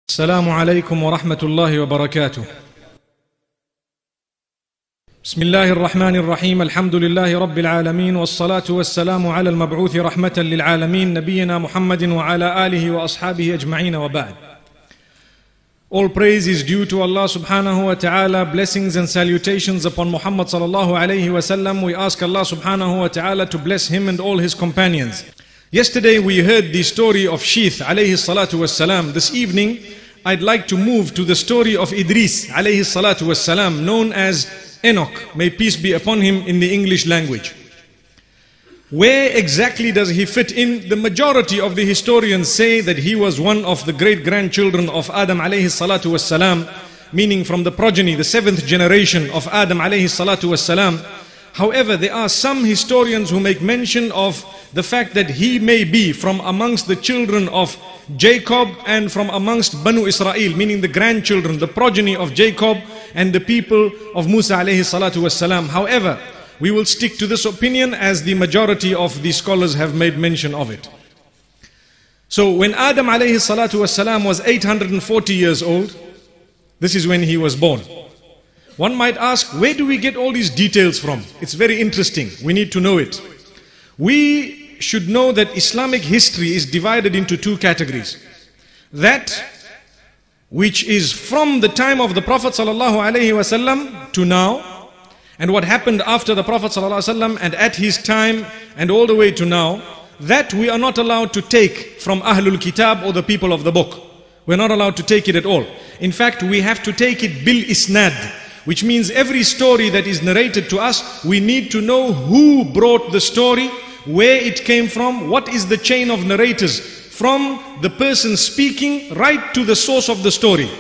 السلام عليكم ورحمة الله وبركاته. بسم الله الرحمن الرحيم. الحمد لله رب العالمين، والصلاة والسلام على المبعوث رحمة للعالمين نبينا محمد وعلى آله وأصحابه أجمعين وبعد. All praise is due to Allah subhanahu wa ta'ala. Blessings and salutations upon Muhammad sallallahu alayhi wa sallam. We ask Allah subhanahu wa ta'ala to bless him and all his companions. Yesterday we heard the story of Sheeth alayhi salatu was salam. This evening I'd like to move to the story of Idrees alayhi salatu was salam, known as Enoch, may peace be upon him in the English language. Where exactly does he fit in? The majority of the historians say that he was one of the great-grandchildren of Adam alayhi salatu was salam, meaning from the progeny, the 7th generation of Adam alayhi salatu was salam. However, there are some historians who make mention of the fact that he may be from amongst the children of Jacob and from amongst Banu Israel, meaning the grandchildren, the progeny of Jacob and the people of Musa alayhi salatu was salam. However, we will stick to this opinion as the majority of the scholars have made mention of it. So when Adam alayhi salatu was salam was 840 years old, this is when he was born. One might ask, where do we get all these details from? It's very interesting. We need to know it. We should know that Islamic history is divided into two categories. That which is from the time of the Prophet ﷺ to now, and what happened after the Prophet ﷺ and at his time and all the way to now, that we are not allowed to take from Ahlul Kitab or the people of the book. We're not allowed to take it at all. In fact, we have to take it bil isnad, which means every story that is narrated to us, we need to know who brought the story, where it came from, what is the chain of narrators, from the person speaking right to the source of the story.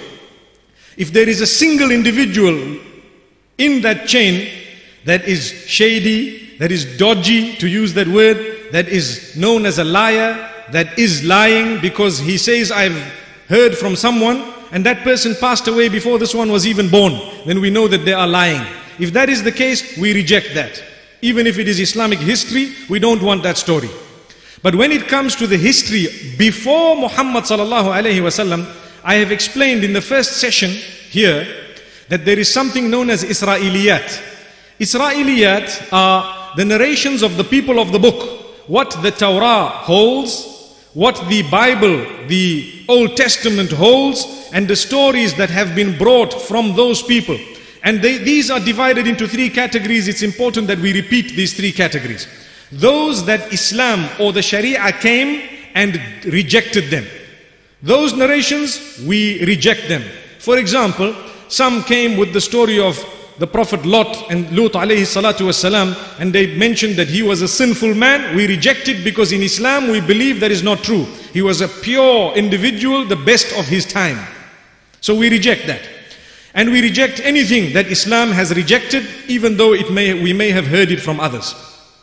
If there is a single individual in that chain that is shady, that is dodgy, to use that word, that is known as a liar, that is lying because he says, I've heard from someone, and that person passed away before this one was even born, then we know that they are lying. If that is the case, we reject that. Even if it is Islamic history, we don't want that story. But when it comes to the history before Muhammad sallallahu alayhi wasallam, I have explained in the first session here that there is something known as Israeliyat. Israeliyat are the narrations of the people of the book, what the Torah holds, what the Bible, the Old Testament holds, and the stories that have been brought from those people. And these are divided into three categories. It's important that we repeat these three categories. Those that Islam or the Sharia came and rejected them. Those narrations, we reject them. For example, some came with the story of the Prophet Lot and Lut alayhi salatu wasalam, and they mentioned that he was a sinful man. We reject it because in Islam we believe that is not true. He was a pure individual, the best of his time. So we reject that. And we reject anything that Islam has rejected, even though we may have heard it from others.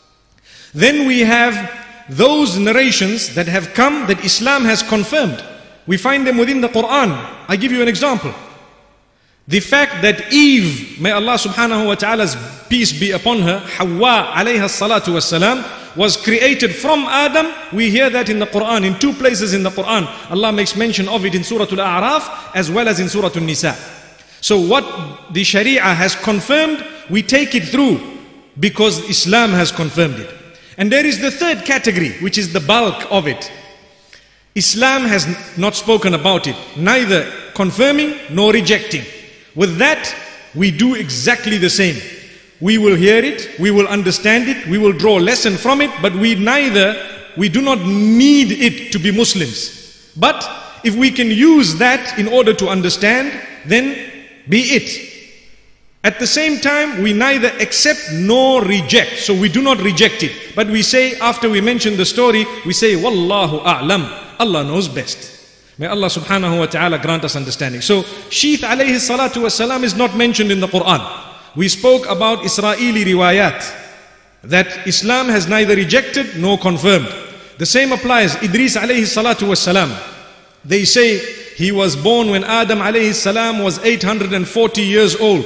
Then we have those narrations that have come that Islam has confirmed. We find them within the Quran. I give you an example. The fact that Eve, may Allah subhanahu wa ta'ala's peace be upon her, Hawa alayha salatu wassalam, was created from Adam. We hear that in the Quran, in two places in the Quran. Allah makes mention of it in Surah Al-A'raf as well as in Surah Al-Nisa. So what the Sharia has confirmed, we take it through because Islam has confirmed it. And there is the third category, which is the bulk of it. Islam has not spoken about it, neither confirming nor rejecting. With that, we do exactly the same. We will hear it, we will understand it, we will draw a lesson from it, but we do not need it to be Muslims. But if we can use that in order to understand, then be it. At the same time, we neither accept nor reject. So we do not reject it. But we say, after we mention the story, we say, Wallahu a'lam. Allah knows best. May Allah subhanahu wa ta'ala grant us understanding. So, Sheeth alayhi salatu wasalam is not mentioned in the Quran. We spoke about Israeli riwayat, that Islam has neither rejected nor confirmed. The same applies, Idrees alayhi salatu wasalam. They say, he was born when Adam alayhi salam was 840 years old.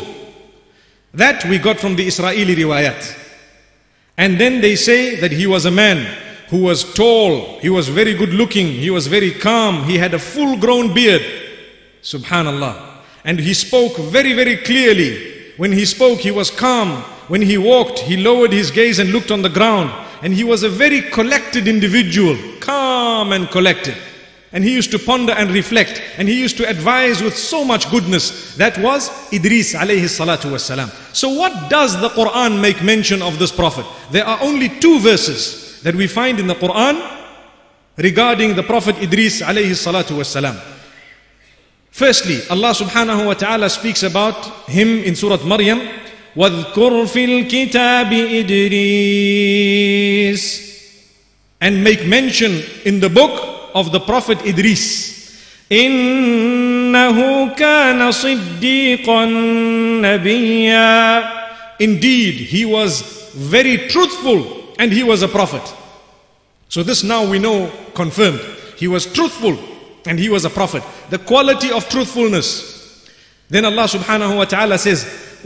That we got from the Israeli riwayat. And then they say that he was a man who was tall, he was very good looking, he was very calm, he had a full grown beard. Subhanallah. And he spoke very, very clearly. When he spoke, he was calm. When he walked, he lowered his gaze and looked on the ground. And he was a very collected individual, calm and collected. And he used to ponder and reflect. And he used to advise with so much goodness. That was Idrees alayhi salatu wassalam. So what does the Quran make mention of this prophet? There are only 2 verses that we find in the Quran regarding the prophet Idrees alayhi salatu wassalam. Firstly, Allah subhanahu wa ta'ala speaks about him in Surah Maryam. وَاذْكُرْ فِي الْكِتَابِ إِدْرِيسَ, and make mention in the book of the prophet Idrees. إِنَّهُ كَانَ صِدِّيقًا نَبِيًّا. Indeed, he was very truthful and he was a prophet. So this now we know confirmed. He was truthful and he was a prophet. The quality of truthfulness. Then Allah subhanahu wa ta'ala says,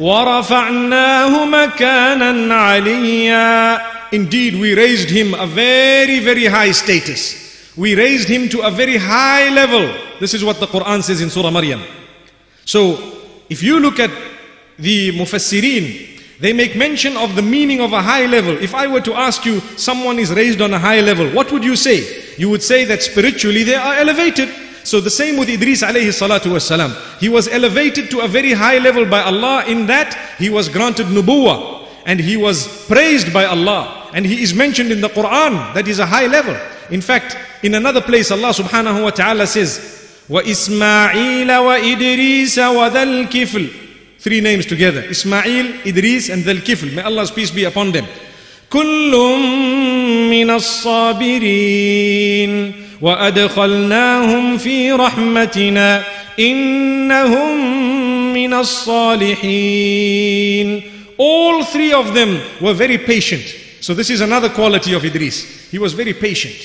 وَرَفَعْنَاهُ مَكَانًا عَلِيًّا. Indeed, we raised him a very, very high status. We raised him to a very high level. This is what the Quran says in Surah Maryam. So, if you look at the Mufassirin, they make mention of the meaning of a high level. If I were to ask you, someone is raised on a high level, what would you say? You would say that spiritually they are elevated. So the same with Idrees alayhi salatu wassalam. He was elevated to a very high level by Allah in that he was granted nubuwah and he was praised by Allah. And he is mentioned in the Quran that is a high level. In fact, in another place Allah subhanahu wa ta'ala says, وَإِسْمَاعِيلَ وَإِدْرِيسَ وَذَا الْكِفْلِ. 3 names together. Ismail, Idrees and Dhal Kifl. May Allah's peace be upon them. كُلٌّ مِّنَ الصَّابِرِينَ وَأَدْخَلْنَاهُمْ فِي رَحْمَتِنَا إِنَّهُمْ مِّنَ الصَّالِحِينَ. All 3 of them were very patient. So this is another quality of Idrees. He was very patient.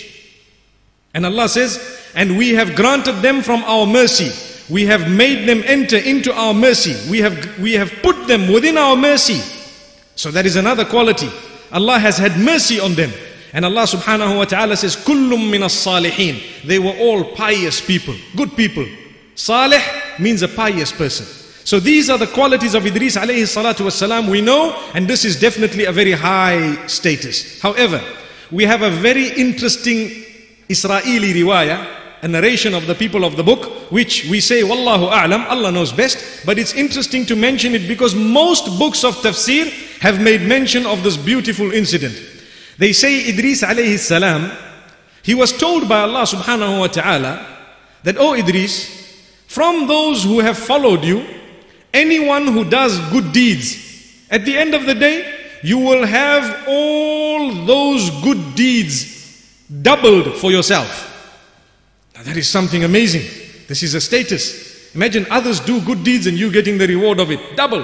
And Allah says, and we have granted them from our mercy. We have made them enter into our mercy. We have put them within our mercy. So that is another quality. Allah has had mercy on them. And Allah subhanahu wa ta'ala says, Kullum minas salihin. They were all pious people, good people. Salih means a pious person. So these are the qualities of Idrees alayhi salatu wassalam we know, and this is definitely a very high status. However, we have a very interesting Israeli riwayah, a narration of the people of the book, which we say, Wallahu a'lam, Allah knows best. But it's interesting to mention it because most books of tafsir have made mention of this beautiful incident. They say Idrees alayhi salam, he was told by Allah subhanahu wa ta'ala that, oh Idrees, from those who have followed you, anyone who does good deeds, at the end of the day, you will have all those good deeds doubled for yourself. Now that is something amazing. This is a status. Imagine others do good deeds and you getting the reward of it, doubled.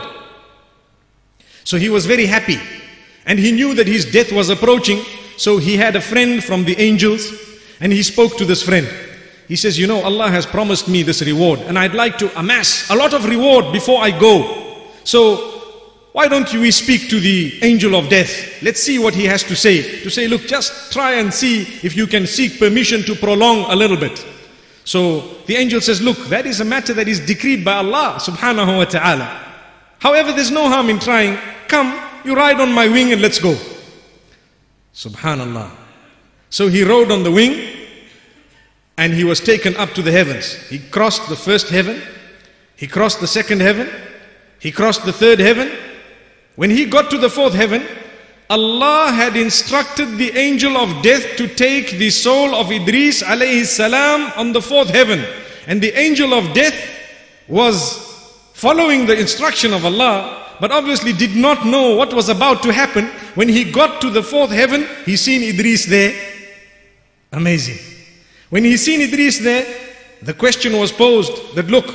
So he was very happy. And he knew that his death was approaching. So he had a friend from the angels. And he spoke to this friend. He says, you know, Allah has promised me this reward. And I'd like to amass a lot of reward before I go. So why don't we speak to the angel of death? Let's see what he has to say. To say, look, just try and see if you can seek permission to prolong a little bit. So the angel says, look, that is a matter that is decreed by Allah subhanahu wa ta'ala. However, there's no harm in trying. Come, you ride on my wing and let's go. Subhanallah. So he rode on the wing and he was taken up to the heavens. He crossed the first heaven. He crossed the second heaven. He crossed the third heaven. When he got to the fourth heaven, Allah had instructed the angel of death to take the soul of Idrees alayhi salam on the fourth heaven. And the angel of death was following the instruction of Allah, but obviously did not know what was about to happen. When he got to the fourth heaven, he seen Idrees there. Amazing. When he seen Idrees there, the question was posed that, look,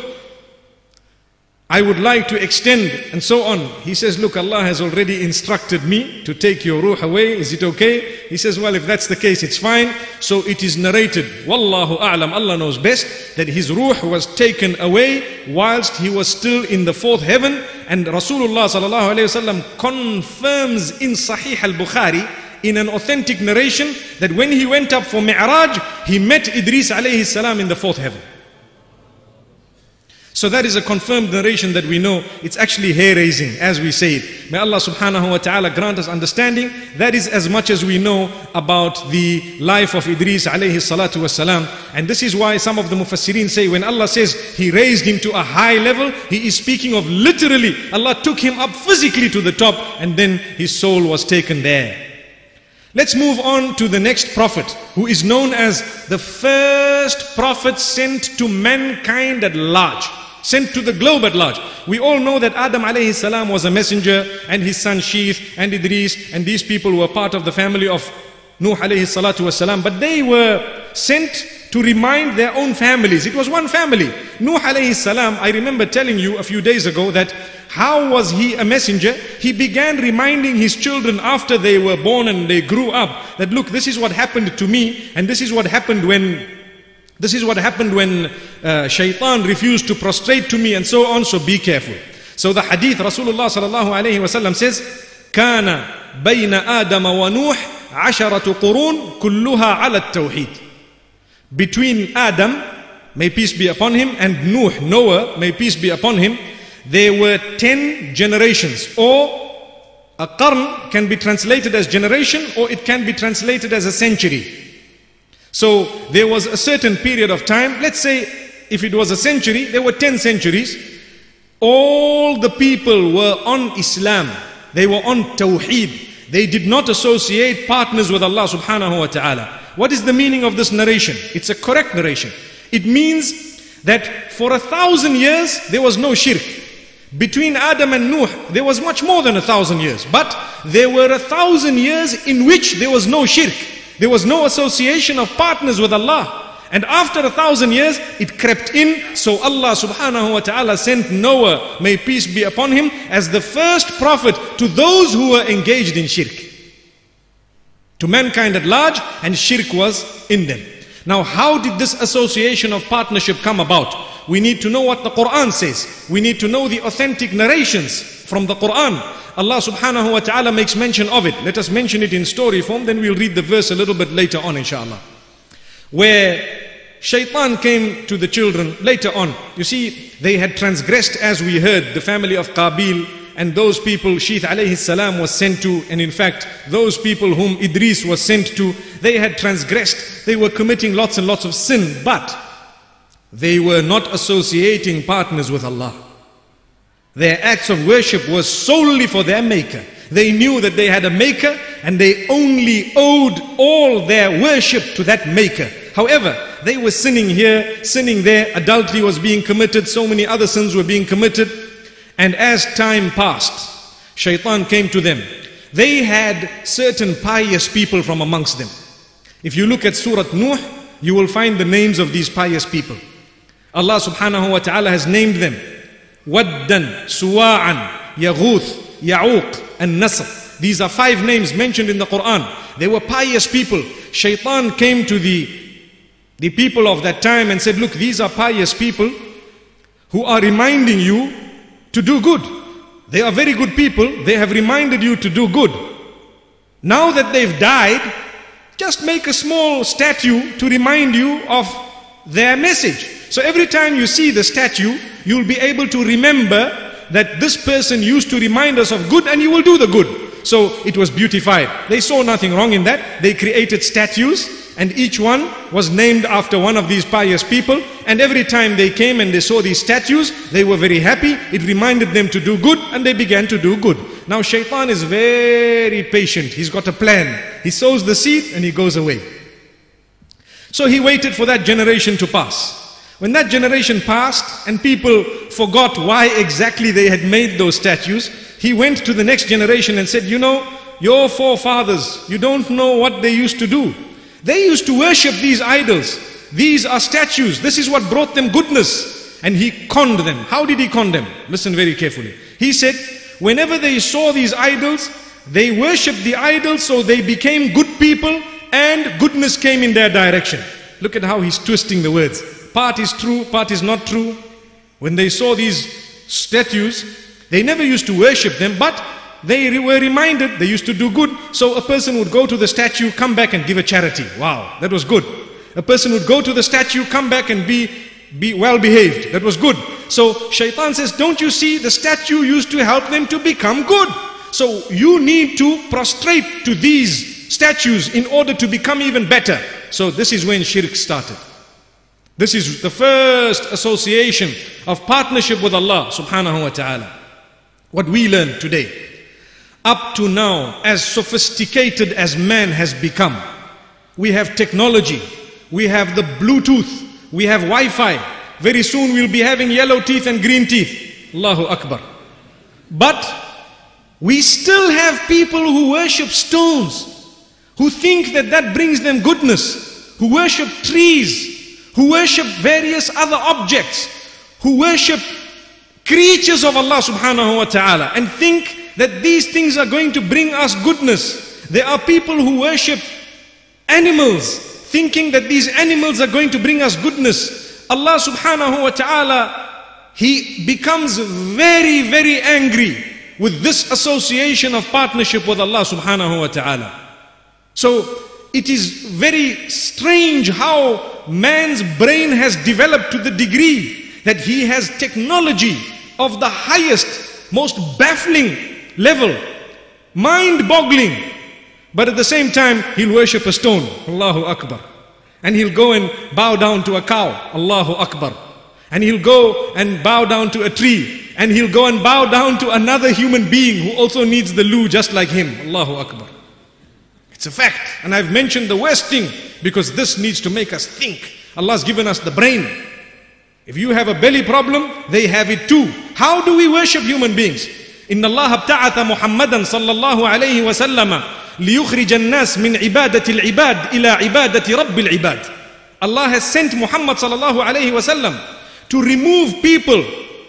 I would like to extend and so on. He says, look, Allah has already instructed me to take your ruh away. Is it okay? He says, well, if that's the case, it's fine. So it is narrated, Wallahu a'lam, Allah knows best, that his ruh was taken away whilst he was still in the fourth heaven. And Rasulullah sallallahu alayhi wasallam confirms in Sahih al-Bukhari, in an authentic narration, that when he went up for Mi'raj, he met Idrees alayhi salam in the fourth heaven. So that is a confirmed narration that we know. It's actually hair-raising as we say it. May Allah subhanahu wa ta'ala grant us understanding. That is as much as we know about the life of Idrees alayhi salatu wasalam. And this is why some of the mufassirin say when Allah says He raised him to a high level, He is speaking of literally Allah took him up physically to the top and then his soul was taken there. Let's move on to the next prophet, who is known as the first prophet sent to mankind at large, sent to the globe at large. We all know that Adam alayhi salam was a messenger, and his son Sheeth and Idrees, and these people were part of the family of Nuh alayhi salatu wasalam, but they were sent to remind their own families. It was one family. Nuh alayhi salam, I remember telling you a few days ago that how was he a messenger? He began reminding his children after they were born and they grew up that look, this is what happened to me, and this is what happened when shaitan refused to prostrate to me, and so on, so be careful. So the hadith, Rasulullah sallallahu alayhi wasallam says, كان بين آدم ونوح عشرة قرون كلها على التوحيد. Between Adam, may peace be upon him, and Noah, may peace be upon him, there were 10 generations, or a qarn can be translated as generation, or it can be translated as a century. So there was a certain period of time, let's say if it was a century, there were 10 centuries. All the people were on Islam, they were on Tawheed. They did not associate partners with Allah subhanahu wa ta'ala. What is the meaning of this narration? It's a correct narration. It means that for 1,000 years there was no shirk. Between Adam and Nuh there was much more than 1,000 years, but there were 1,000 years in which there was no shirk. There was no association of partners with Allah. And after 1,000 years it crept in, so Allah subhanahu wa ta'ala sent Noah, may peace be upon him, as the first prophet to those who were engaged in shirk, to mankind at large, and shirk was in them. Now how did this association of partnership come about? We need to know what the Quran says. We need to know the authentic narrations from the Quran. Allah subhanahu wa ta'ala makes mention of it. Let us mention it in story form, then we'll read the verse a little bit later on inshallah. Where shaitan came to the children later on. You see, they had transgressed, as we heard, the family of Qabil, and those people Sheeth alayhi salam was sent to, and in fact those people whom Idrees was sent to, they had transgressed. They were committing lots and lots of sin, but they were not associating partners with Allah. Their acts of worship was solely for their maker. They knew that they had a maker, and they only owed all their worship to that maker. However, they were sinning here, sinning there, adultery was being committed, so many other sins were being committed. And as time passed, shaitan came to them. They had certain pious people from amongst them. If you look at Surah Nuh, you will find the names of these pious people. Allah subhanahu wa ta'ala has named them Waddan, Suwa'an, Yaghuth, Ya'uq, and Nasr. These are 5 names mentioned in the Quran. They were pious people. Shaitan came to the people of that time and said, look, these are pious people who are reminding you to do good. They are very good people. They have reminded you to do good. Now that they've died, just make a small statue to remind you of their message. So every time you see the statue, you'll be able to remember that this person used to remind us of good, and you will do the good. So it was beautified. They saw nothing wrong in that. They created statues, and each one was named after one of these pious people. And every time they came and they saw these statues, they were very happy. It reminded them to do good, and they began to do good. Now shaitan is very patient. He's got a plan. He sows the seed and he goes away. So he waited for that generation to pass. When that generation passed and people forgot why exactly they had made those statues, he went to the next generation and said, you know, your forefathers, you don't know what they used to do. They used to worship these idols. These are statues. This is what brought them goodness. And he conned them. How did he con them? Listen very carefully. He said, whenever they saw these idols, they worshipped the idols, so they became good people and goodness came in their direction. Look at how he's twisting the words. Part is true, part is not true. When they saw these statues, they never used to worship them, but they were reminded they used to do good. So a person would go to the statue, come back and give a charity. Wow, that was good. A person would go to the statue, come back and be well behaved. That was good. So shaitan says, don't you see the statue used to help them to become good? So you need to prostrate to these statues in order to become even better. So this is when shirk started. This is the first association of partnership with Allah subhanahu wa ta'ala. What we learn today. Up to now, as sophisticated as man has become, we have technology, we have the Bluetooth, we have Wi-Fi. Very soon we'll be having yellow teeth and green teeth. Allahu Akbar. But we still have people who worship stones, who think that that brings them goodness, who worship trees, who worship various other objects, who worship creatures of Allah subhanahu wa ta'ala and think that these things are going to bring us goodness. There are people who worship animals, thinking that these animals are going to bring us goodness. Allah subhanahu wa ta'ala, He becomes very, very angry with this association of partnership with Allah subhanahu wa ta'ala. So it is very strange how man's brain has developed to the degree that he has technology of the highest, most baffling level, mind-boggling. But at the same time, he'll worship a stone. Allahu Akbar. And he'll go and bow down to a cow. Allahu Akbar. And he'll go and bow down to a tree. And he'll go and bow down to another human being who also needs the loo just like him. Allahu Akbar. It's a fact. And I've mentioned the worst thing because this needs to make us think. Allah's given us the brain. If you have a belly problem, they have it too. How do we worship human beings? Inna Allah abta'atha Muhammadan sallallahu alayhi wa sallama liyukhrij an-nas min ibadati al-ibad ila ibadati rabbil ibad. Allah has sent Muhammad sallallahu alayhi wa sallam to remove people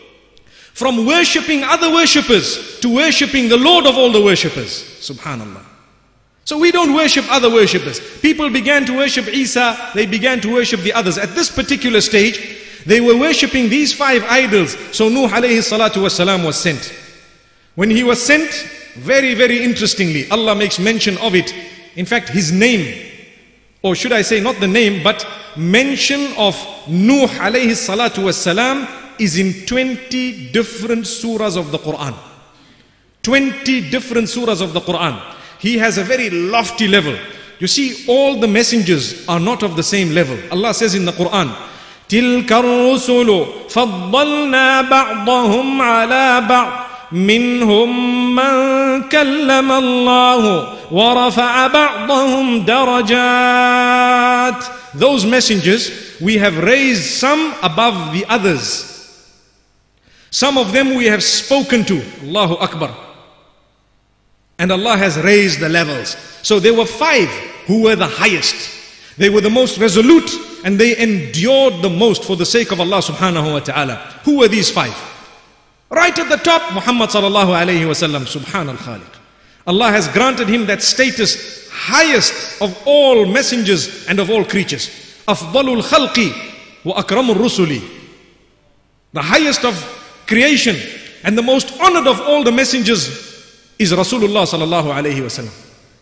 from worshipping other worshippers to worshipping the Lord of all the worshippers. Subhanallah. So we don't worship other worshippers. People began to worship Isa, they began to worship the others. At this particular stage, they were worshipping these 5 idols. So Nuh alayhi salatu wasalam was sent. When he was sent, very, very interestingly, Allah makes mention of it. In fact, his name, or should I say not the name, but mention of Nuh alayhi salatu wasalam is in 20 different surahs of the Quran. 20 different surahs of the Quran. He has a very lofty level. You see, all the messengers are not of the same level. Allah says in the Quran, تِلْكَ الرُّسُلُ فَضَّلْنَا بَعْضَهُمْ عَلَى بَعْضٍ مِّنْهُمْ مَنْ كَلَّمَ اللَّهُ وَرَفَعَ بَعْضَهُمْ دَرَجَاتٍ. Those messengers, we have raised some above the others. Some of them we have spoken to. Allahu Akbar. And Allah has raised the levels. So there were 5 who were the highest. They were the most resolute and they endured the most for the sake of Allah subhanahu wa ta'ala. Who were these 5? Right at the top, Muhammad sallallahu alayhi wa sallam, subhanal khaliq. Allah has granted him that status, highest of all messengers and of all creatures. Afdalul khalqi wa akramul rusuli. The highest of creation and the most honored of all the messengers is Rasulullah sallallahu alayhi wa sallam.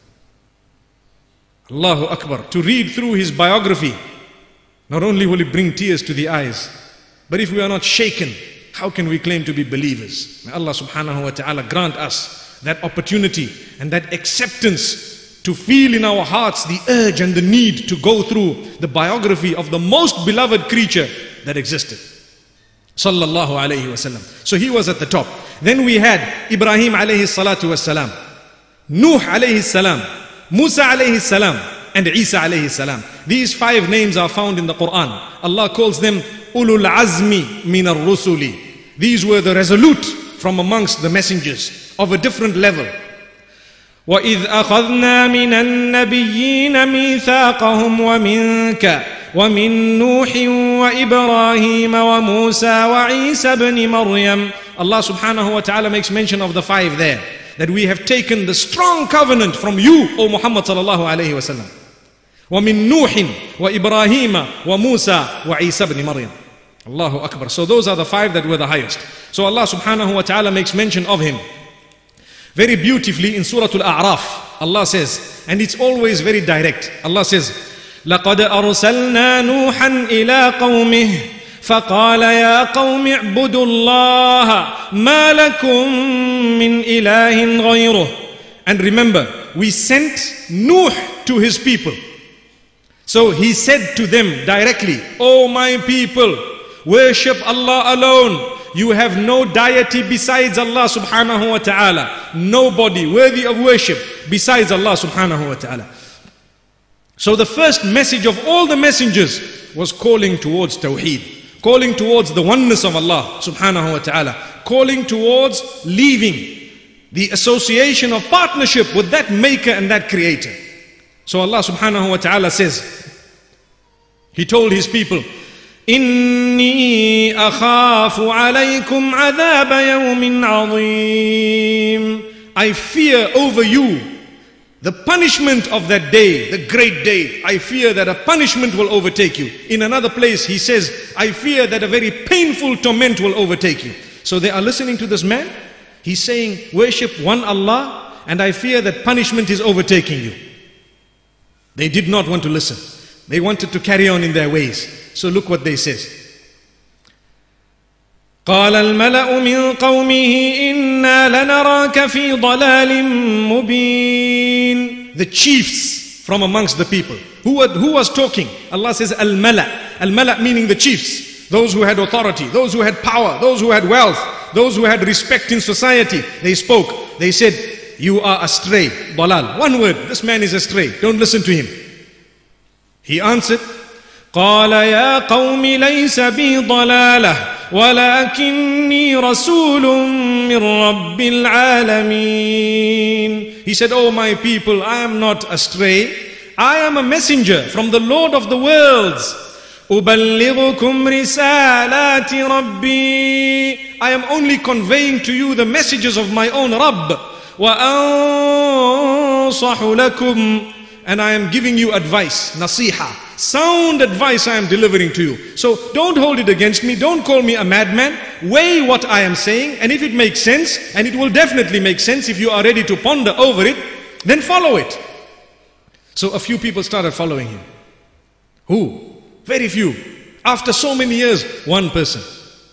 Allahu Akbar. To read through his biography, not only will it bring tears to the eyes, but if we are not shaken, how can we claim to be believers? May Allah subhanahu wa ta'ala grant us that opportunity and that acceptance to feel in our hearts the urge and the need to go through the biography of the most beloved creature that existed. Sallallahu alayhi wa sallam. So he was at the top. Then we had Ibrahim alayhi salatu wassalam, Nuh alayhi salam, Musa alayhi salam, and Isa alayhi salam. These 5 names are found in the Quran. Allah calls them ulul azmi min ar-rusuli. These were the resolute from amongst the messengers of a different level. وَإِذْ أَخَذْنَا مِنَ النَّبِيِّينَ مِيثَاقَهُمْ وَمِنْكَ وَمِنْ نُوحٍ وَإِبْرَاهِيمَ وَمُوسَى وَعِيسَى بْنِ مَرْيَمَ. Allah subhanahu wa ta'ala makes mention of the 5 there, that we have taken the strong covenant from you, O Muhammad sallallahu alayhi wa sallam. وَمِنْ نُوحٍ وَإِبْرَاهِيمَ وَمُوسَى وَعِيسَى بْنِ مَرْيَمَ. Allahu Akbar. So those are the 5 that were the highest. So Allah subhanahu wa ta'ala makes mention of him very beautifully in Surah Al-A'raf. Allah says, and it's always very direct. Allah says, لَقَدْ أَرْسَلْنَا نُوحًا إِلَىٰ قَوْمِهِ فَقَالَ يَا قَوْمِ اعْبُدُوا اللَّهَ مَا لَكُمْ مِنْ إِلَهٍ غَيْرُهُ. And remember, we sent Nuh to his people. So he said to them directly, "O my people, worship Allah alone. You have no deity besides Allah subhanahu wa ta'ala. Nobody worthy of worship besides Allah subhanahu wa ta'ala." So the first message of all the messengers was calling towards Tawheed, calling towards the oneness of Allah subhanahu wa ta'ala, calling towards leaving the association of partnership with that maker and that creator. So Allah subhanahu wa ta'ala says, He told His people, "Inni akhafu alaykum adhab yawmin azim." I fear over you the punishment of that day, the great day. I fear that a punishment will overtake you. In another place He says, I fear that a very painful torment will overtake you. So they are listening to this man. He's saying, worship one Allah, and I fear that punishment is overtaking you. They did not want to listen. They wanted to carry on in their ways. So look what they says. قال الملأ من قومه إنا لنراك في ضلال مبين. The chiefs from amongst the people. Who was talking? Allah says al-mala. Al-mala meaning the chiefs. Those who had authority, those who had power, those who had wealth, those who had respect in society. They spoke. They said, "You are astray." Dalal. One word. This man is astray. Don't listen to him. He answered, قال يا قوم ليس بي ضلالة ولكني رسول من رب العالمين. He said, "Oh my people, I am not astray. I am a messenger from the Lord of the worlds. أبلغكم رسالات ربي. I am only conveying to you the messages of my own Rabb. وأنصح لكم. And I am giving you advice, nasiha, sound advice I am delivering to you. So don't hold it against me, don't call me a madman. Weigh what I am saying, and if it makes sense, and it will definitely make sense if you are ready to ponder over it, then follow it." So a few people started following him. Who? Very few. After so many years, one person.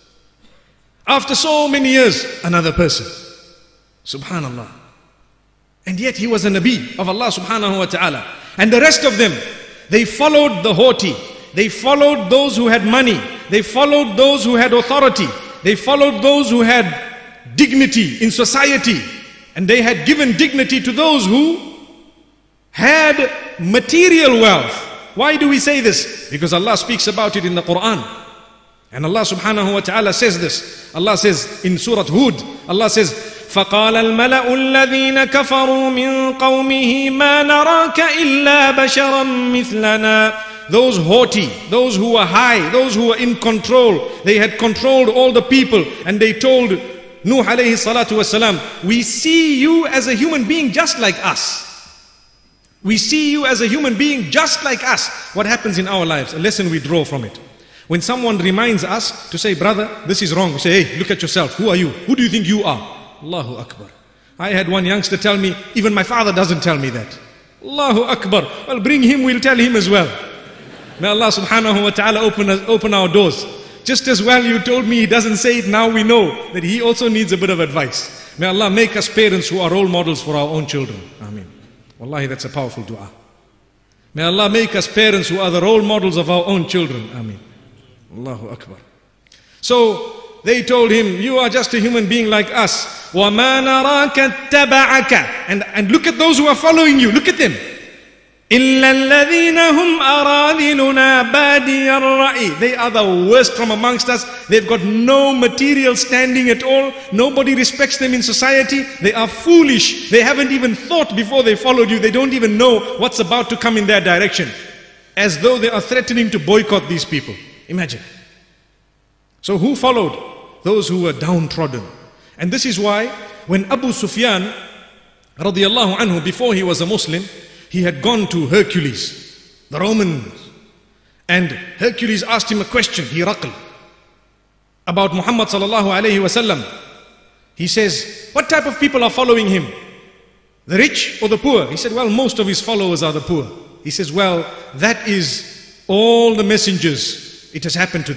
After so many years, another person. Subhanallah. And yet he was a Nabi of Allah subhanahu wa ta'ala. And the rest of them, they followed the haughty. They followed those who had money. They followed those who had authority. They followed those who had dignity in society. And they had given dignity to those who had material wealth. Why do we say this? Because Allah speaks about it in the Quran. And Allah subhanahu wa ta'ala says this. Allah says in Surah Hud, Allah says, فَقَالَ الْمَلَأُ الَّذِينَ كَفَرُوا مِنْ قَوْمِهِ مَا نَرَاكَ إِلَّا بَشَرًا مِثْلَنَا. Those haughty, those who were high, those who were in control, they had controlled all the people, and they told Nuh alayhi salatu wasalam, "We see you as a human being just like us. We see you as a human being just like us." What happens in our lives? A lesson we draw from it. When someone reminds us to say, "Brother, this is wrong," we say, "Hey, look at yourself. Who are you? Who do you think you are?" Allahu Akbar. I had one youngster tell me, "Even my father doesn't tell me that." Allahu Akbar. Well, bring him, we'll tell him as well. May Allah subhanahu wa ta'ala open our doors. Just as well you told me he doesn't say it, now we know that he also needs a bit of advice. May Allah make us parents who are role models for our own children. Ameen. Wallahi, that's a powerful dua. May Allah make us parents who are the role models of our own children. Ameen. Allahu Akbar. So they told him, "You are just a human being like us. وَمَا نَرَاكَ اتَّبَعَكَ." And look at those who are following you. Look at them. إِلَّا الَّذِينَ هُمْ أَرَاذِلُنَا بَادِيَ الرَّأْيِ. They are the worst from amongst us. They've got no material standing at all. Nobody respects them in society. They are foolish. They haven't even thought before they followed you. They don't even know what's about to come in their direction. As though they are threatening to boycott these people. Imagine. So who followed? Those who were downtrodden. And this is why when Abu Sufyan radiyallahu anhu, before he was a Muslim, he had gone to Hercules, the Romans, and Hercules asked him a question, Hiraql, about Muhammad sallallahu alayhi wasallam. He says, "What type of people are following him? The rich or the poor?" He said, "Well, most of his followers are the poor." He says, "Well, that is all the messengers. It has happened to them.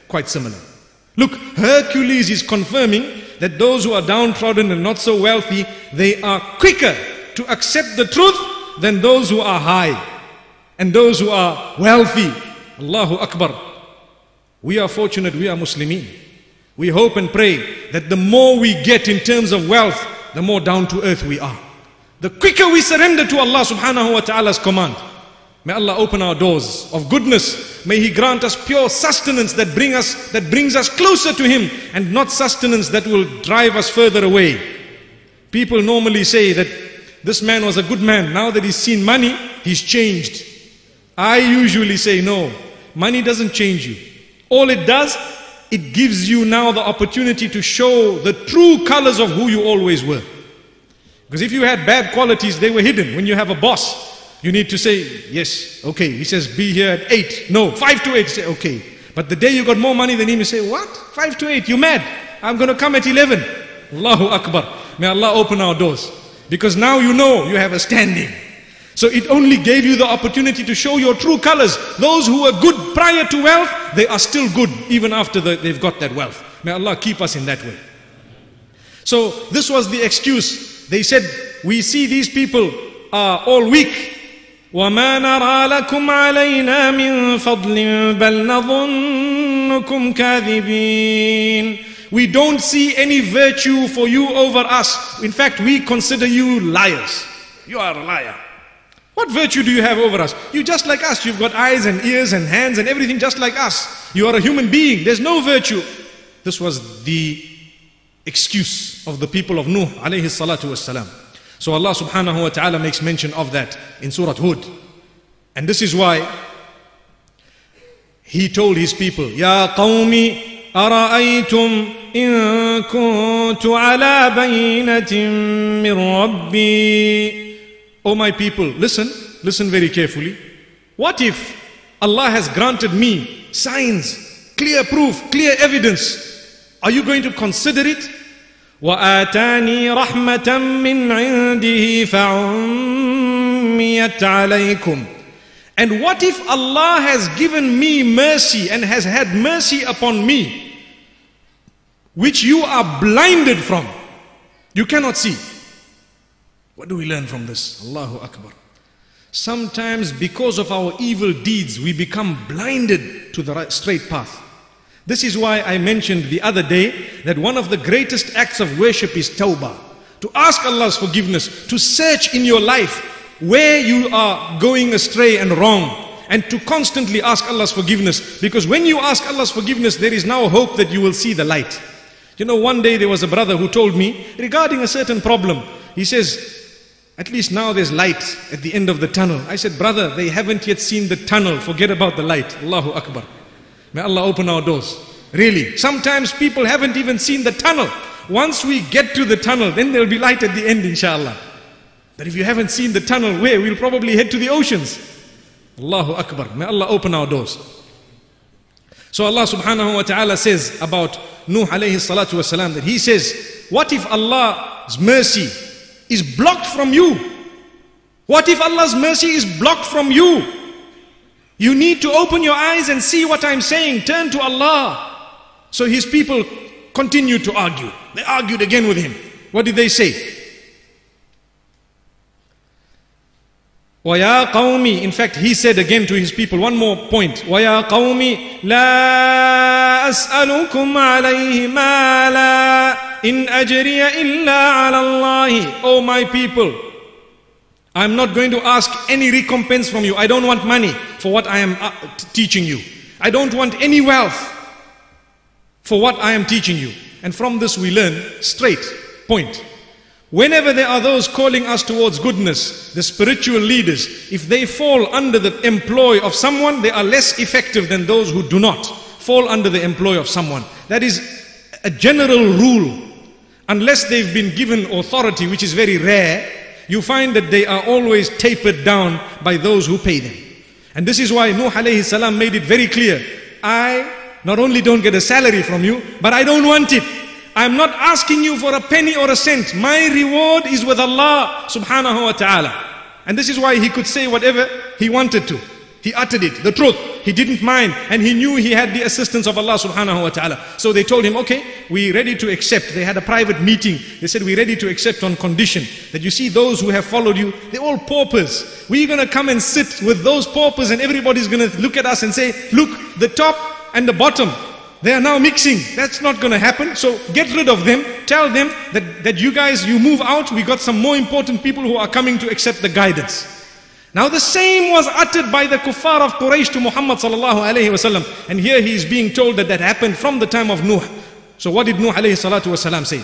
quite similar. Look, Hercules is confirming that those who are downtrodden and not so wealthy, they are quicker to accept the truth than those who are high and those who are wealthy. Allahu Akbar. We are fortunate, we are Muslimin. We hope and pray that the more we get in terms of wealth, the more down to earth we are. The quicker we surrender to Allah subhanahu wa ta'ala's command. May Allah open our doors of goodness. May He grant us pure sustenance that brings us closer to Him, and not sustenance that will drive us further away. People normally say that this man was a good man. Now that he's seen money, he's changed. I usually say no. Money doesn't change you. All it does, it gives you now the opportunity to show the true colors of who you always were. Because if you had bad qualities, they were hidden. When you have a boss, you need to say, yes, okay. He says, be here at 8. No, 5 to 8. You say, okay. But the day you got more money than him, you say, what? 5 to 8? You mad? I'm going to come at 11. Allahu Akbar. May Allah open our doors. Because now you know you have a standing. So it only gave you the opportunity to show your true colors. Those who were good prior to wealth, they are still good even after they've got that wealth. May Allah keep us in that way. So this was the excuse. They said, we see these people are all weak. وَمَا نَرَى لَكُمْ عَلَيْنَا مِنْ فَضْلٍ بَلْ نَظُنُّكُمْ كَاذِبِينَ. We don't see any virtue for you over us. In fact, we consider you liars. You are a liar. What virtue do you have over us? You're just like us. You've got eyes and ears and hands and everything just like us. You are a human being. There's no virtue. This was the excuse of the people of Nuh alayhi salatu wassalam. So Allah subhanahu wa ta'ala makes mention of that in Surah Hud. And this is why He told His people, Ya qawmi أرأيتم إن كنت على بينة من ربي. O my people, listen very carefully. What if Allah has granted me signs, clear proof, clear evidence? Are you going to consider it? وآتاني رحمة من عنده فعميت عليكم. And what if Allah has given me mercy and has had mercy upon me, which you are blinded from? You cannot see. What do we learn from this? Allahu Akbar. Sometimes because of our evil deeds, we become blinded to the right, straight path. This is why I mentioned the other day that one of the greatest acts of worship is tawbah. To ask Allah's forgiveness, to search in your life where you are going astray and wrong, and to constantly ask Allah's forgiveness. Because when you ask Allah's forgiveness, there is now hope that you will see the light. You know, one day there was a brother who told me regarding a certain problem. He says, at least now there's light at the end of the tunnel. I said, brother, they haven't yet seen the tunnel. Forget about the light. Allahu Akbar. May Allah open our doors. Really, sometimes people haven't even seen the tunnel. Once we get to the tunnel, then there'll be light at the end, inshallah. But if you haven't seen the tunnel, where? We'll probably head to the oceans. Allahu Akbar. May Allah open our doors. So Allah subhanahu wa ta'ala says about Nuh alayhi salatu wasalam, that He says, what if Allah's mercy is blocked from you? What if Allah's mercy is blocked from you? You need to open your eyes and see what I'm saying. Turn to Allah. So His people continued to argue. They argued again with Him. What did they say? وَيَا قَوْمِ. In fact, He said again to His people, one more point. وَيَا قَوْمِ لَا أَسْأَلُكُمْ عَلَيْهِ مَالًا إِنْ أَجْرِيَ إِلَّا عَلَى اللَّهِ. O my people, I'm not going to ask any recompense from you. I don't want money for what I am teaching you. I don't want any wealth for what I am teaching you. And from this we learn straight point. Whenever there are those calling us towards goodness, the spiritual leaders, if they fall under the employ of someone, they are less effective than those who do not fall under the employ of someone. That is a general rule. Unless they've been given authority, which is very rare, you find that they are always tapered down by those who pay them. And this is why Nuh alayhi salam made it very clear. I not only don't get a salary from you, but I don't want it. I'm not asking you for a penny or a cent. My reward is with Allah subhanahu wa ta'ala. And this is why he could say whatever he wanted to. He uttered it, the truth. He didn't mind, and he knew he had the assistance of Allah subhanahu wa ta'ala. So they told him, okay, we're ready to accept. They had a private meeting. They said, we're ready to accept on condition that you see those who have followed you, they're all paupers. We're going to come and sit with those paupers, and everybody's going to look at us and say, look, the top and the bottom, they are now mixing. That's not going to happen. So get rid of them. Tell them that you guys, you move out. We got some more important people who are coming to accept the guidance. Now the same was uttered by the kuffar of Quraysh to Muhammad sallallahu alayhi wasallam. And here he is being told that happened from the time of Nuh. So what did Nuh alayhi salatu wasalam say?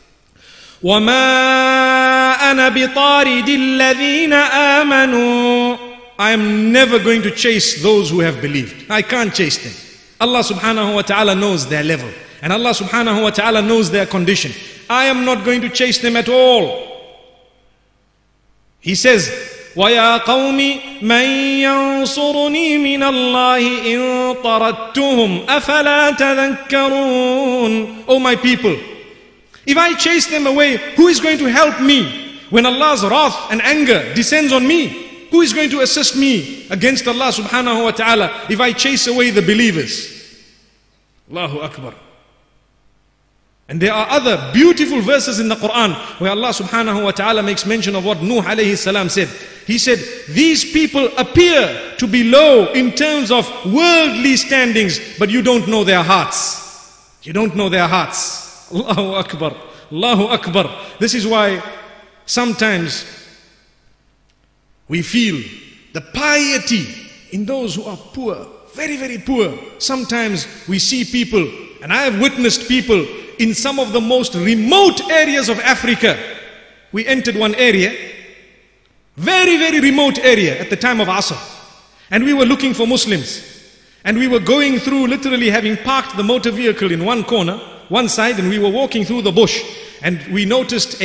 وَمَا أَنَا بِطَارِدِ الَّذِينَ آمَنُوا. I am never going to chase those who have believed. I can't chase them. Allah subhanahu wa ta'ala knows their level. And Allah subhanahu wa ta'ala knows their condition. I am not going to chase them at all. He says, وَيَا قَوْمِ مَنْ يَنْصُرُنِي مِنَ اللَّهِ إِن طَرَدتُّهُمْ أَفَلَا تَذَكَّرُونَ. Oh my people, if I chase them away, who is going to help me when Allah's wrath and anger descends on me? Who is going to assist me against Allah subhanahu wa ta'ala if I chase away the believers? Allahu Akbar. And there are other beautiful verses in the Quran where Allah subhanahu wa ta'ala makes mention of what Nuh alayhi salam said. He said, these people appear to be low in terms of worldly standings, but you don't know their hearts. You don't know their hearts. Allahu Akbar. Allahu Akbar. This is why sometimes we feel the piety in those who are poor, very, very poor. Sometimes we see people, and I have witnessed people in some of the most remote areas of Africa. We entered one area, very, very remote area at the time of Asr. And we were looking for Muslims. And we were going through, literally having parked the motor vehicle in one corner, one side, and we were walking through the bush. And we noticed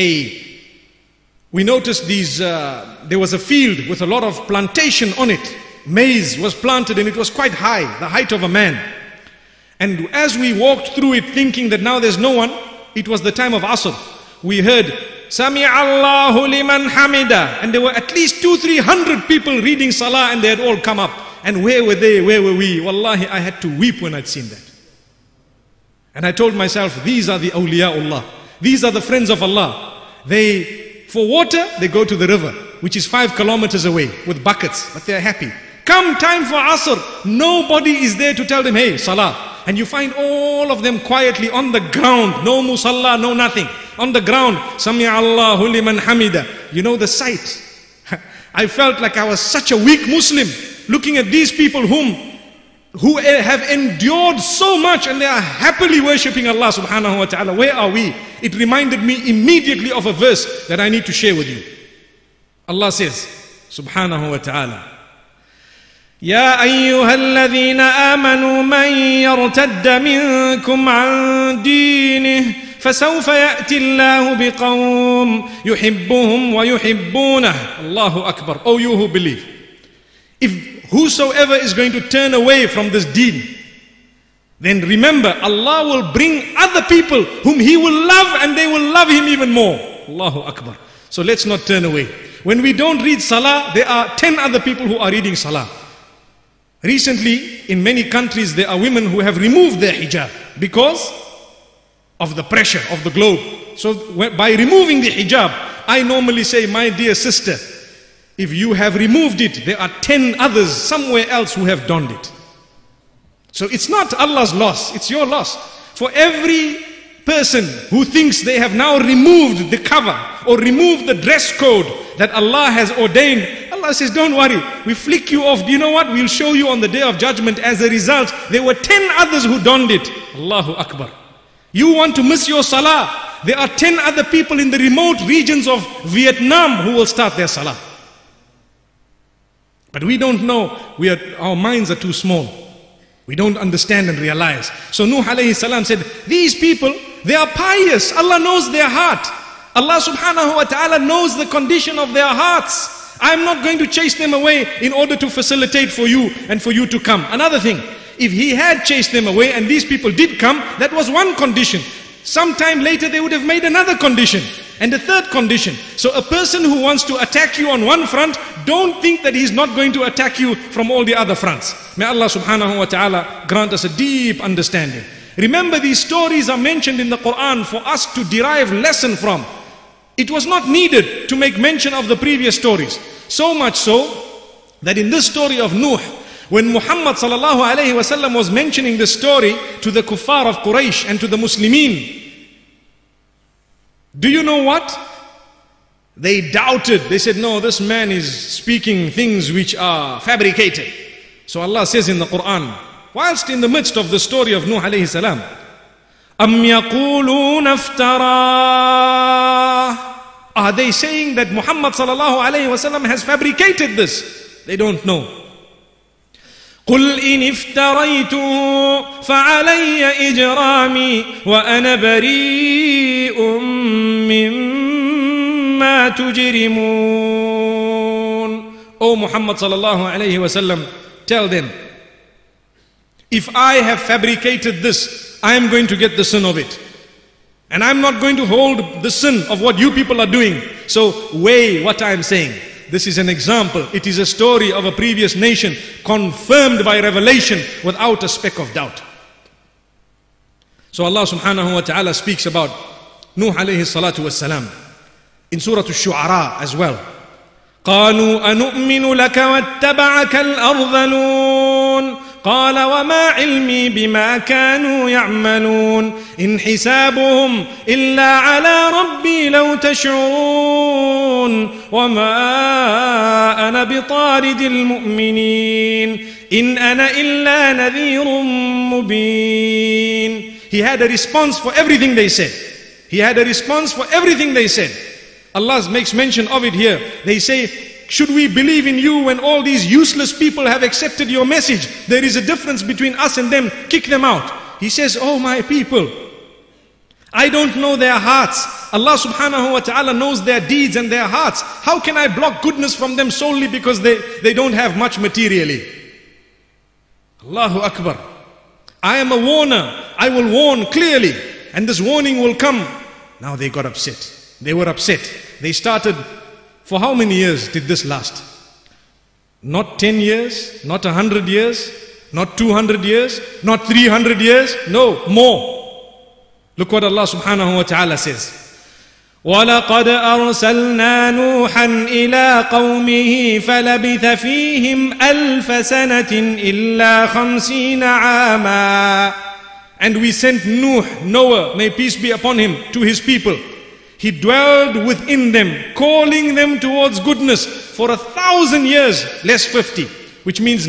these, there was a field with a lot of plantation on it. Maize was planted and it was quite high, the height of a man. And as we walked through it thinking that now there's no one, it was the time of Asr. We heard, Sami Allahu liman hamida. And there were at least 200-300 people reading Salah, and they had all come up. And where were they? Where were we? Wallahi, I had to weep when I'd seen that. And I told myself, these are the awliyaullah. These are the friends of Allah. For water, they go to the river, which is 5 kilometers away with buckets, but they're happy. Come time for Asr, nobody is there to tell them, hey, Salah. And you find all of them quietly on the ground, no musalla, no nothing. On the ground, Sami Allahu liman hamida. You know the sight. I felt like I was such a weak Muslim, looking at these people who have endured so much and they are happily worshipping Allah subhanahu wa ta'ala. Where are we? It reminded me immediately of a verse that I need to share with you. Allah says, subhanahu wa ta'ala, يا أيها الذين آمنوا من يرتد منكم عن دينه فسوف يأتي الله بقوم يحبهم ويحبونه. الله أكبر. Oh, you who believe, if whosoever is going to turn away from this deen, then remember Allah will bring other people whom He will love, and they will love Him even more. Allahu Akbar. So let's not turn away. When we don't read Salah, there are 10 other people who are reading Salah. Recently, in many countries, there are women who have removed their hijab because of the pressure of the globe. So by removing the hijab, I normally say, my dear sister, if you have removed it, there are 10 others somewhere else who have donned it. So it's not Allah's loss, it's your loss. For every person who thinks they have now removed the cover or removed the dress code that Allah has ordained, Allah says, don't worry, we flick you off. Do you know what? We'll show you on the day of judgment. As a result, there were 10 others who donned it. Allahu Akbar. You want to miss your salah? There are 10 other people in the remote regions of Vietnam who will start their salah. But we don't know. Our minds are too small. We don't understand and realize. So Nuh alayhi salam said, these people, they are pious. Allah knows their heart. Allah subhanahu wa ta'ala knows the condition of their hearts. I'm not going to chase them away in order to facilitate for you and for you to come. Another thing, if He had chased them away and these people did come, that was one condition. Sometime later they would have made another condition. And the third condition, so a person who wants to attack you on one front, don't think that he's not going to attack you from all the other fronts. May Allah subhanahu wa ta'ala grant us a deep understanding. Remember, these stories are mentioned in the Quran for us to derive lesson from. It was not needed to make mention of the previous stories. So much so that in this story of Nuh, when Muhammad sallallahu alayhi wasallam was mentioning this story to the kuffar of Quraysh and to the Muslimin, do you know what? They doubted. They said, no, this man is speaking things which are fabricated. So Allah says in the Quran, whilst in the midst of the story of Nuh alayhi salam, أَمْ يَقُولُونَ افْتَرَاهُ, are they saying that Muhammad sallallahu alayhi wasallam has fabricated this? They don't know. قُلْ إِنِ افْتَرَيْتُهُ فَعَلَيَّ إِجْرَامِي وَأَنَا بَرِيءٌ مِّمَّا تُجْرِمُونَ. O Muhammad sallallahu alayhi wasallam, tell them, if I have fabricated this, I am going to get the sin of it. And I'm not going to hold the sin of what you people are doing. So weigh what I am saying. This is an example. It is a story of a previous nation confirmed by revelation without a speck of doubt. So Allah subhanahu wa ta'ala speaks about Nuh alayhi salatu wassalam in Surah Al-Shu'ara as well. قَالُوا أَنُؤْمِنُ لَكَ وَاتَّبَعَكَ الْأَرْذَلُونَ قال وما علمي بما كانوا يعملون إن حسابهم إلا على ربي لو تشعرون وما أنا بطارد المؤمنين إن أنا إلا نذير مبين. He had a response for everything they said. He had a response for everything they said. Allah makes mention of it here. They say, should we believe in you when all these useless people have accepted your message? There is a difference between us and them. Kick them out. He says, oh my people, I don't know their hearts. Allah subhanahu wa ta'ala knows their deeds and their hearts. How can I block goodness from them solely because they don't have much materially? Allahu Akbar. I am a warner. I will warn clearly. And this warning will come. Now they got upset. They were upset. They started. For how many years did this last? Not 10 years, not 100 years, not 200 years, not 300 years, no, more. Look what Allah subhanahu wa ta'ala says. وَلَقَدْ أَرْسَلْنَا نُوحًا إِلَىٰ قَوْمِهِ فَلَبِثَ فِيهِمْ أَلْفَ سَنَةٍ إِلَّا 50 عَامًا. And we sent Noah, may peace be upon him, to his people. He dwelled within them, calling them towards goodness for 1,000 years, less 50, which means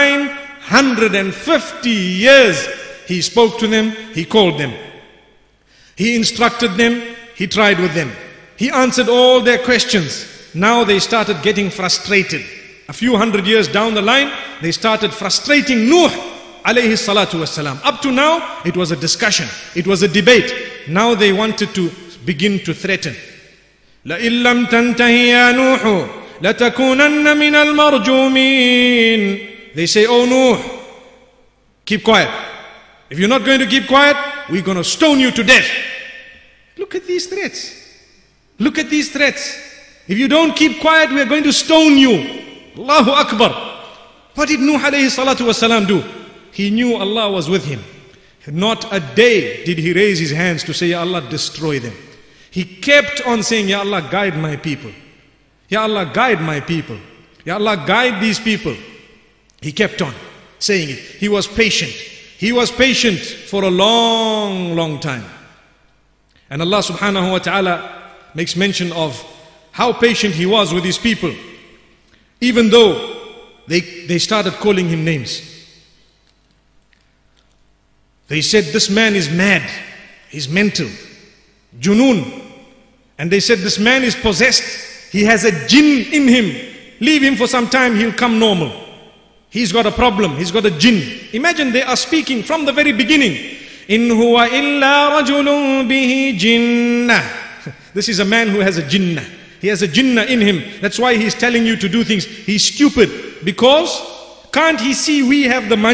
950 years. He spoke to them, he called them. He instructed them, he tried with them. He answered all their questions. Now they started getting frustrated. A few hundred years down the line, they started frustrating Nuh alayhi salatu wassalam. Up to now, it was a discussion, it was a debate. Now they wanted to begin to threaten. لَإِن لَمْ تَنْتَهِ يَا نُوحُ لَتَكُونَنَّ مِنَ الْمَرْجُومِينَ. They say, oh Nuh, keep quiet. If you're not going to keep quiet, we're going to stone you to death. Look at these threats. Look at these threats. If you don't keep quiet, we're going to stone you. Allahu Akbar. What did Nuh alayhi salatu wasalam do? He knew Allah was with him. Not a day did he raise his hands to say, Ya Allah, destroy them. He kept on saying, Ya Allah, guide my people. Ya Allah, guide my people. Ya Allah, guide these people. He kept on saying it. He was patient. He was patient for a long, long time. And Allah subhanahu wa ta'ala makes mention of how patient he was with his people. Even though they started calling him names. They said, this man is mad. He's mental. Junoon. And they said, this man is possessed. He has a jinn in him. Leave him for some time, he'll come normal. He's got a problem. He's got a jinn. Imagine they are speaking from the very beginning. In huwa illa rajulun bihi jinnah. This is a man who has a jinnah. He has a jinnah in him. That's why he's telling you to do things. He's stupid. Because can't he see we have the money?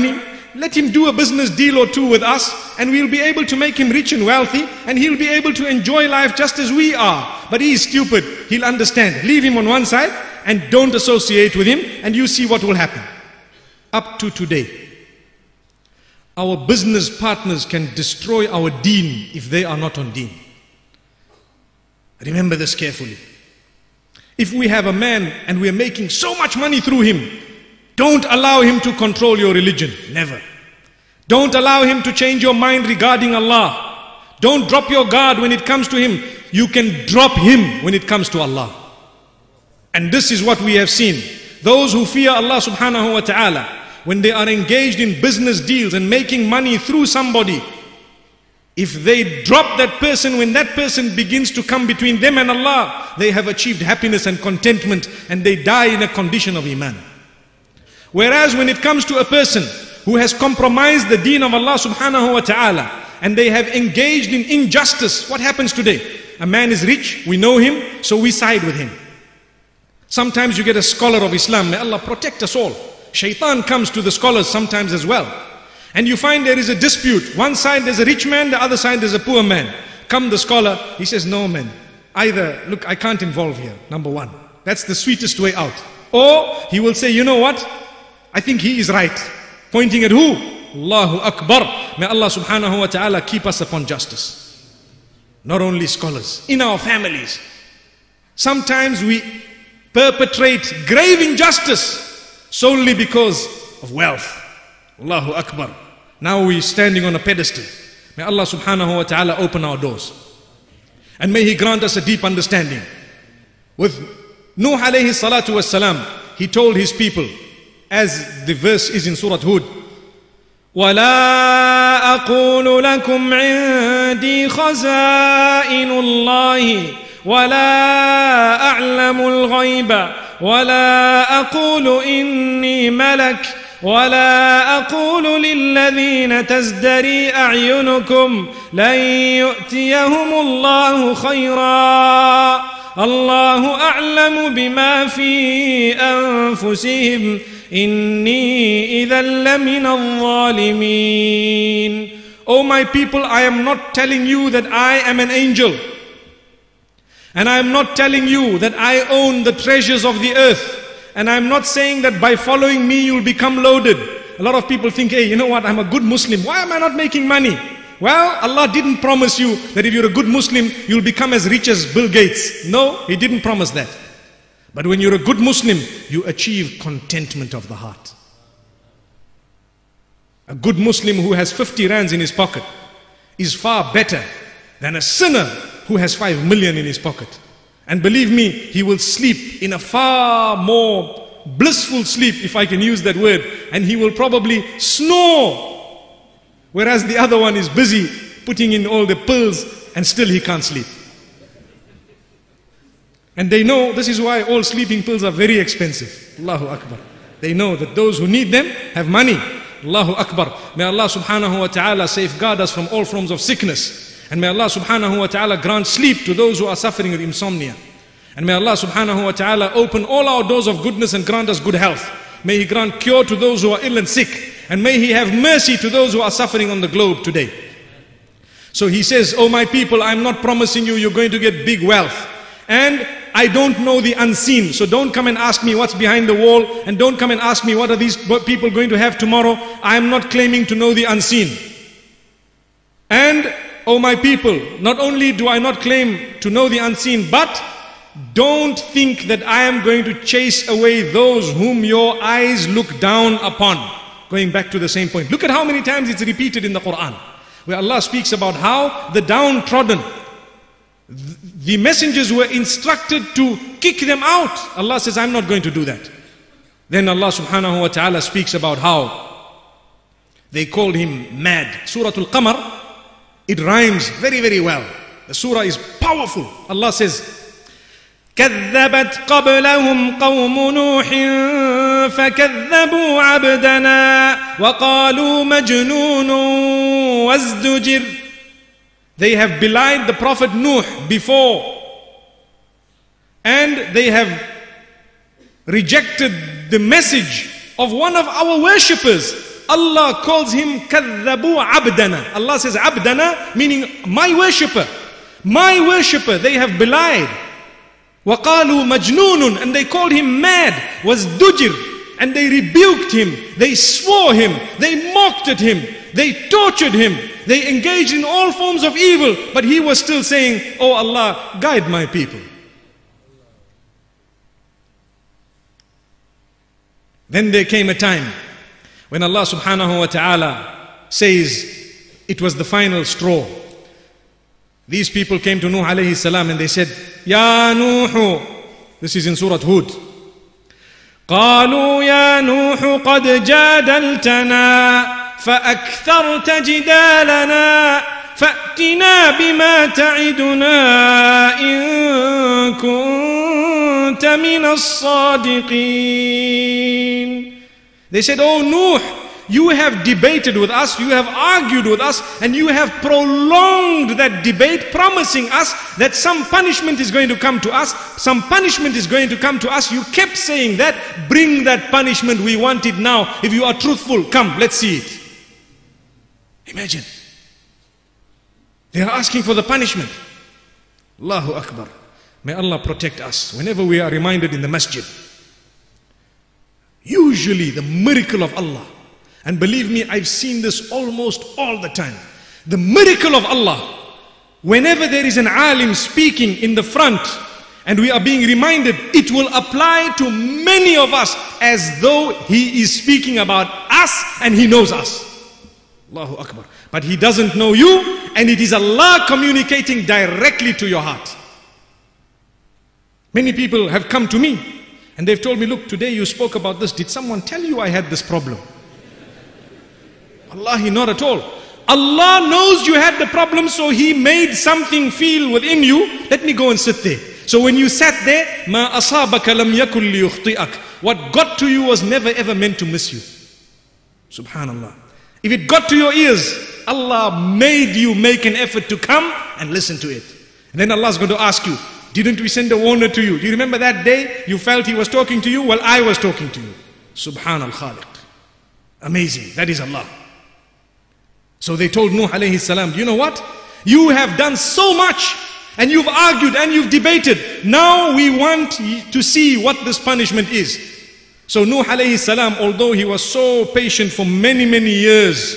let him do a business deal or two with us, and we'll be able to make him rich and wealthy, and he'll be able to enjoy life just as we are. But he's stupid, he'll understand. Leave him on one side and don't associate with him, and you see what will happen. Up to today, our business partners can destroy our deen if they are not on deen. Remember this carefully. If we have a man and we are making so much money through him, don't allow him to control your religion. Never. Don't allow him to change your mind regarding Allah. Don't drop your guard when it comes to him. You can drop him when it comes to Allah. And this is what we have seen. Those who fear Allah subhanahu wa ta'ala, when they are engaged in business deals and making money through somebody, if they drop that person, when that person begins to come between them and Allah, they have achieved happiness and contentment, and they die in a condition of iman. Whereas when it comes to a person who has compromised the deen of Allah subhanahu wa ta'ala, and they have engaged in injustice, what happens today? A man is rich, we know him, so we side with him. Sometimes you get a scholar of Islam, may Allah protect us all. Shaitan comes to the scholars sometimes as well. And you find there is a dispute. One side there's a rich man, the other side there's a poor man. Come the scholar, he says, no man, either, look, I can't involve here, number one. That's the sweetest way out. Or he will say, you know what? I think he is right. Pointing at who? Allahu Akbar. May Allah subhanahu wa ta'ala keep us upon justice. Not only scholars, in our families. Sometimes we perpetrate grave injustice solely because of wealth. Allahu Akbar. Now we're standing on a pedestal. May Allah subhanahu wa ta'ala open our doors. And may He grant us a deep understanding. With Nuh alayhi salatu was salam, he told his people, as the verse is in Surah Hud, وَلَا أَقُولُ لَكُمْ عِنْدِي خَزَائِنُ اللَّهِ وَلَا أَعْلَمُ الْغَيْبَ وَلَا أَقُولُ إِنِّي مَلَكٌ وَلَا أَقُولُ لِلَّذِينَ تَزْدَرِي أَعْيُنُكُمْ لَنْ يُؤْتِيَهُمُ اللَّهُ خَيْرًا اللَّهُ أَعْلَمُ بِمَا فِي أَنفُسِهِمْ إِنِّي إِذًا لَمِنَ الظَّالِمِينَ. O my people, I am not telling you that I am an angel. And I am not telling you that I own the treasures of the earth. And I am not saying that by following me you'll become loaded. A lot of people think, hey, you know what, I'm a good Muslim. Why am I not making money? Well, Allah didn't promise you that if you're a good Muslim, you'll become as rich as Bill Gates. No, He didn't promise that. But when you're a good Muslim, you achieve contentment of the heart. A good Muslim who has 50 rands in his pocket is far better than a sinner who has 5 million in his pocket. And believe me, he will sleep in a far more blissful sleep, if I can use that word, and he will probably snore. Whereas the other one is busy putting in all the pills and still he can't sleep. And they know this is why all sleeping pills are very expensive. Allahu Akbar. They know that those who need them have money. Allahu Akbar. May Allah subhanahu wa ta'ala safeguard us from all forms of sickness. And may Allah subhanahu wa ta'ala grant sleep to those who are suffering with insomnia. And may Allah subhanahu wa ta'ala open all our doors of goodness and grant us good health. May He grant cure to those who are ill and sick. And may He have mercy to those who are suffering on the globe today. So He says, oh my people, I'm not promising you you're going to get big wealth. And I don't know the unseen. So don't come and ask me what's behind the wall. And don't come and ask me what are these people going to have tomorrow. I am not claiming to know the unseen. And oh my people, not only do I not claim to know the unseen, but don't think that I am going to chase away those whom your eyes look down upon. Going back to the same point. Look at how many times it's repeated in the Quran, where Allah speaks about how the downtrodden, the messengers were instructed to kick them out. Allah says, I'm not going to do that. Then Allah subhanahu wa ta'ala speaks about how they called him mad. Surah Al-Qamar, it rhymes very, very well. The surah is powerful. Allah says, كذبت قبلهم قوم نوح فكذبوا عبدنا وقالوا مجنون وازدجر. They have belied the Prophet Nuh before, and they have rejected the message of one of our worshippers. Allah calls him كَذَّبُوا عَبْدَنَا. Allah says عَبْدَنَا, meaning my worshipper. My worshipper, they have belied. وَقَالُوا مَجْنُونٌ, and they called him mad. Was dujir, and they rebuked him. They swore him. They mocked at him. They tortured him. They engaged in all forms of evil. But he was still saying, oh Allah, guide my people. Then there came a time when Allah subhanahu wa ta'ala says it was the final straw. These people came to Nuh alayhi salam and they said, Ya Nuh, this is in Surah Hud. قالوا يا نوح قد جادلتنا فأكثرت جدالنا فأتنا بما تعدنا إن كنت من الصادقين. They said, oh Nuh, you have debated with us, you have argued with us, and you have prolonged that debate, promising us that some punishment is going to come to us, some punishment is going to come to us. You kept saying that, bring that punishment, we want it now. If you are truthful, come, let's see it. Imagine. They are asking for the punishment. Allahu Akbar. May Allah protect us. Whenever we are reminded in the masjid, usually the miracle of Allah, and believe me, I've seen this almost all the time. The miracle of Allah, whenever there is an alim speaking in the front and we are being reminded, it will apply to many of us as though he is speaking about us and he knows us. Allahu Akbar. But he doesn't know you, and it is Allah communicating directly to your heart. Many people have come to me and they've told me, look, today you spoke about this. Did someone tell you I had this problem? Wallahi, not at all. Allah knows you had the problem, so He made something feel within you. Let me go and sit there. So when you sat there, مَا أَصَابَكَ لَمْ يَكُنْ لِيُخْطِئَكَ, what got to you was never ever meant to miss you. Subhanallah. If it got to your ears, Allah made you make an effort to come and listen to it. And then Allah is going to ask you, didn't we send a warner to you? Do you remember that day you felt He was talking to you? Well, I was talking to you. Subhanal Khaliq. Amazing. That is Allah. So they told Nuh alayhi salam, you know what? You have done so much and you've argued and you've debated. Now we want to see what this punishment is. So Nuh alayhi salam, although he was so patient for many years,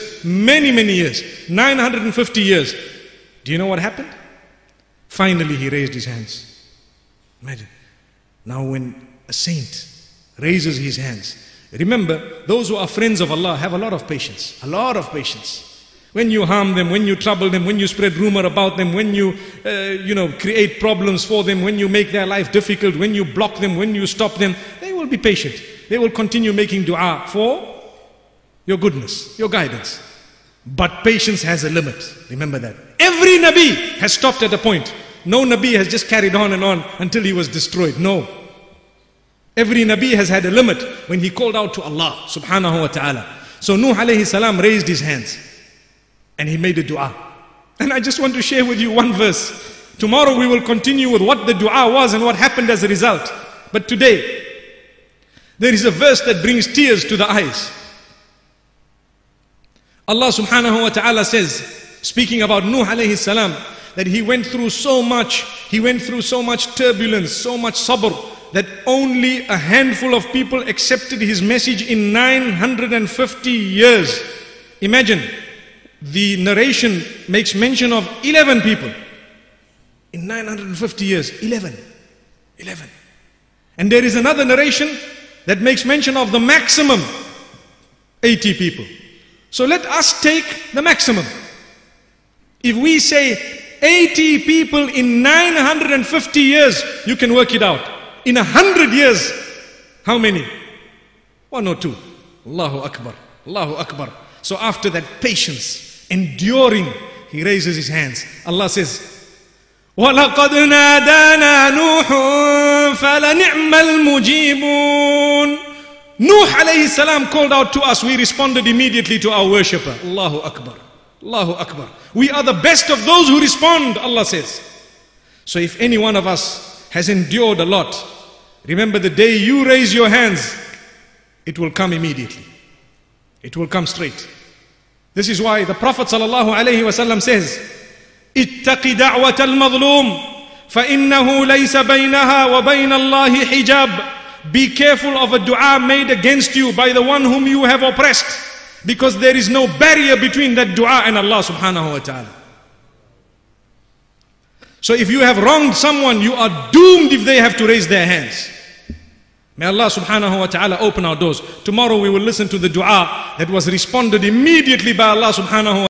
950 years, do you know what happened? Finally he raised his hands. Imagine. Now when a saint raises his hands, remember, those who are friends of Allah have a lot of patience. A lot of patience. When you harm them, when you trouble them, when you spread rumor about them, when you, create problems for them, when you make their life difficult, when you block them, when you stop them, they will be patient. They will continue making dua for your goodness, your guidance. But patience has a limit. Remember that. Every Nabi has stopped at a point. No Nabi has just carried on and on until he was destroyed. No. Every Nabi has had a limit when he called out to Allah subhanahu wa ta'ala. So Nuh alayhi salam raised his hands and he made a dua. And I just want to share with you one verse. Tomorrow we will continue with what the dua was and what happened as a result. But today, there is a verse that brings tears to the eyes. Allah subhanahu wa ta'ala says, speaking about Nuh alayhi salam, that he went through so much turbulence, so much sabr, that only a handful of people accepted his message in 950 years. Imagine, the narration makes mention of 11 people. In 950 years, 11. And there is another narration that makes mention of the maximum, 80 people. So let us take the maximum. If we say 80 people in 950 years, you can work it out. In 100 years, how many? 1 or 2. Allahu Akbar. Allahu Akbar. So after that patience, enduring, he raises his hands. Allah says, وَلَقَدْ نَادَانَا نُوحٌ فَلَنِعْمَ الْمُجِيبُونَ. Nuh alayhi salam called out to us. We responded immediately to our worshipper. Allahu Akbar. Allahu Akbar. We are the best of those who respond, Allah says. So if any one of us has endured a lot, remember the day you raise your hands, it will come immediately. It will come straight. This is why the Prophet ﷺ says, اتق دعوة المظلوم فإنه ليس بينها وبين الله حجاب. Be careful of a dua made against you by the one whom you have oppressed, because there is no barrier between that dua and Allah subhanahu wa ta'ala. So if you have wronged someone, you are doomed if they have to raise their hands. May Allah subhanahu wa ta'ala open our doors. Tomorrow we will listen to the dua that was responded immediately by Allah subhanahu wa ta'ala.